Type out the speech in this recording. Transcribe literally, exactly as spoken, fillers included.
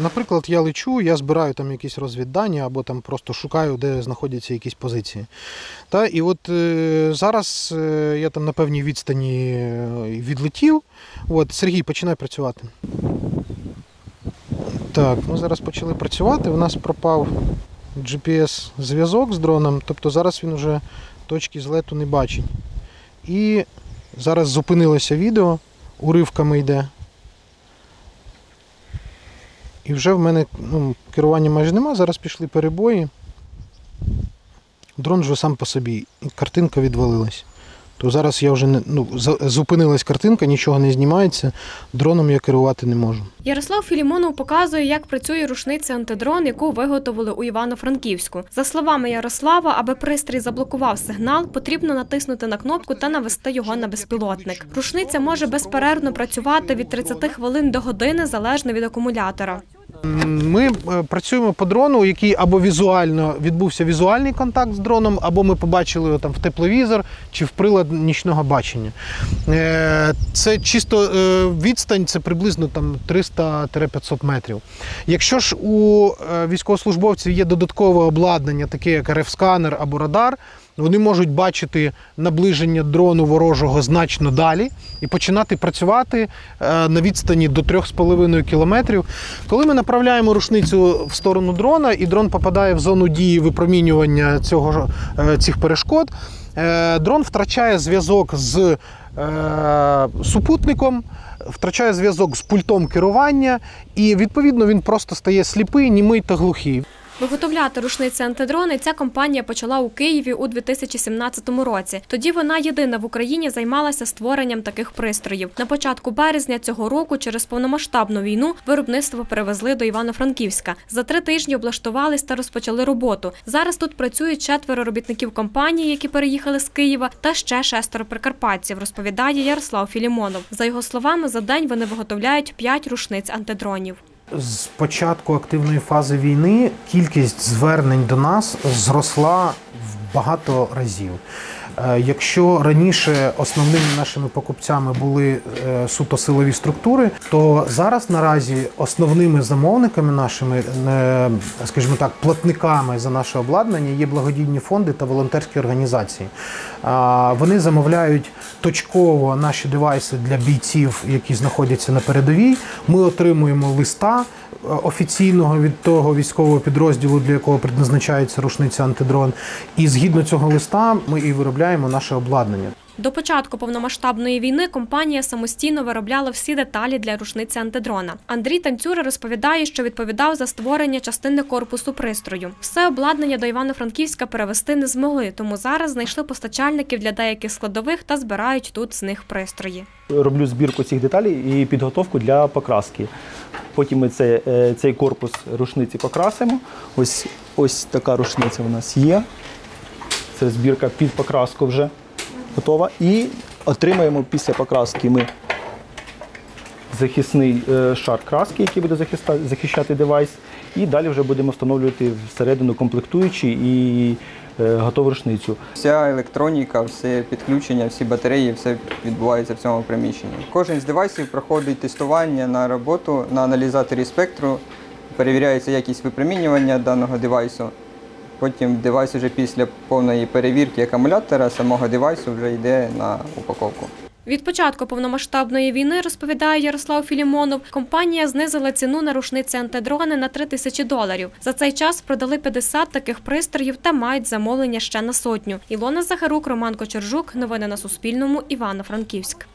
Наприклад, я лечу, я збираю там якісь розвіддані або там просто шукаю, де знаходяться якісь позиції. Та, і от е, зараз е, я там на певній відстані відлетів. От, Сергій, починай працювати. Так, ми зараз почали працювати, у нас пропав джі пі ес-зв'язок з дроном, тобто зараз він вже точки злету не бачить. І зараз зупинилося відео, уривками йде. І вже в мене ну, керування майже нема, зараз пішли перебої. Дрон вже сам по собі, і картинка відвалилась. То зараз я вже не, ну, зупинилась картинка, нічого не знімається, дроном я керувати не можу. Ярослав Філімонов показує, як працює рушниця антидрон, яку виготовили у Івано-Франківську. За словами Ярослава, аби пристрій заблокував сигнал, потрібно натиснути на кнопку та навести його на безпілотник. Рушниця може безперервно працювати від тридцяти хвилин до години, залежно від акумулятора. Ми працюємо по дрону, який або візуально відбувся візуальний контакт з дроном, або ми побачили його там в тепловізор чи в прилад нічного бачення. Це чисто відстань, це приблизно там триста - п'ятсот метрів. Якщо ж у військовослужбовців є додаткове обладнання, таке як ар еф-сканер або радар, вони можуть бачити наближення дрону ворожого значно далі і починати працювати на відстані до трьох з половиною кілометрів. Коли ми направляємо рушницю в сторону дрона, і дрон попадає в зону дії випромінювання цього, цих перешкод, дрон втрачає зв'язок з супутником, втрачає зв'язок з пультом керування, і відповідно він просто стає сліпий, німий та глухий. Виготовляти рушниці антидрони ця компанія почала у Києві у дві тисячі сімнадцятому році. Тоді вона єдина в Україні займалася створенням таких пристроїв. На початку березня цього року через повномасштабну війну виробництво перевезли до Івано-Франківська. За три тижні облаштувались та розпочали роботу. Зараз тут працюють четверо робітників компанії, які переїхали з Києва, та ще шестеро прикарпатців, розповідає Ярослав Філімонов. За його словами, за день вони виготовляють п'ять рушниць антидронів. З початку активної фази війни кількість звернень до нас зросла в багато разів. Якщо раніше основними нашими покупцями були суто силові структури, то зараз наразі основними замовниками нашими, скажімо так, платниками за наше обладнання є благодійні фонди та волонтерські організації. Вони замовляють точково наші девайси для бійців, які знаходяться на передовій. Ми отримуємо листа офіційного від того військового підрозділу, для якого призначається рушниця антидрон. І згідно цього листа ми і виробляємо наше обладнання. До початку повномасштабної війни компанія самостійно виробляла всі деталі для рушниці антидрона. Андрій Танцюра розповідає, що відповідав за створення частини корпусу пристрою. Все обладнання до Івано-Франківська перевезти не змогли, тому зараз знайшли постачальників для деяких складових та збирають тут з них пристрої. Роблю збірку цих деталей і підготовку для покраски. Потім ми цей, цей корпус рушниці покрасимо. Ось, ось така рушниця у нас є. Це збірка під покраску вже готова. І отримаємо після покраски ми захисний шар краски, який буде захищати девайс. І далі вже будемо встановлювати всередину комплектуючі і готову рушницю. Вся електроніка, все підключення, всі батареї, все відбувається в цьому приміщенні. Кожен з девайсів проходить тестування на роботу на аналізаторі спектру, перевіряється якість випромінювання даного девайсу. Потім девайс вже після повної перевірки акумулятора самого девайсу вже йде на упаковку. Від початку повномасштабної війни, розповідає Ярослав Філімонов, компанія знизила ціну на рушниці антидрони на три тисячі доларів. За цей час продали п'ятдесят таких пристроїв та мають замовлення ще на сотню. Ілона Захарук, Роман Кочержук. Новини на Суспільному. Івано-Франківськ.